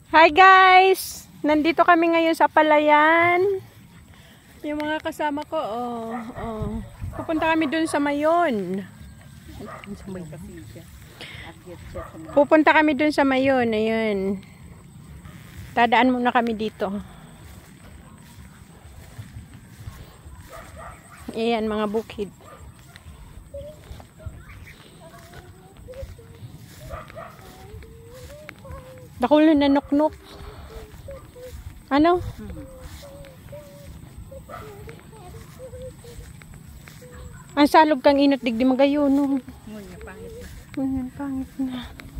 Hi guys! Nandito kami ngayon sa Palayan. Yung mga kasama ko, pupunta kami dun sa Mayon. Pupunta kami dun sa Mayon, ayun. Tadaan muna kami dito. Ayan, mga bukid. Dakulo na nuknuk. Ano? Ang salog kang inot digdi magayon, no? Ngunya, pangit na. Ngunya, pangit na.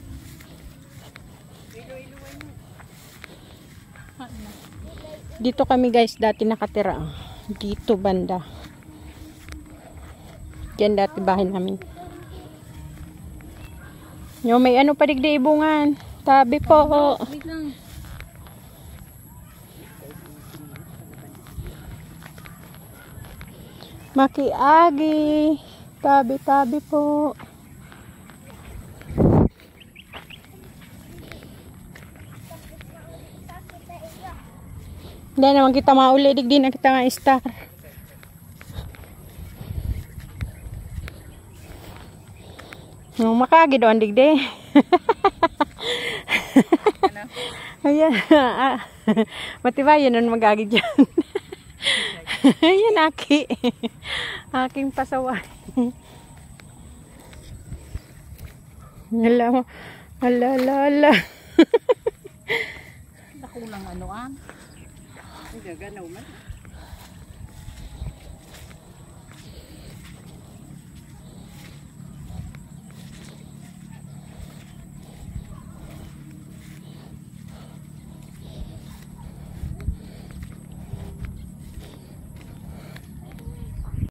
Dito kami guys, dati nakatira. Dito banda. Diyan dati bahay namin. Yung may ano pa digdi ibungan. Tabi po. Wait lang. Makiagi. Tabi-tabi po. Hindi naman kita mauli. Digdi na kita nga star. Makagi doon digdi. Ayan. Matibayan nun magagi dyan. Ayan aki. Aking pasaway. Hala. Hala, hala, hala. Nakulang ano ah. Hindi, ganaw man.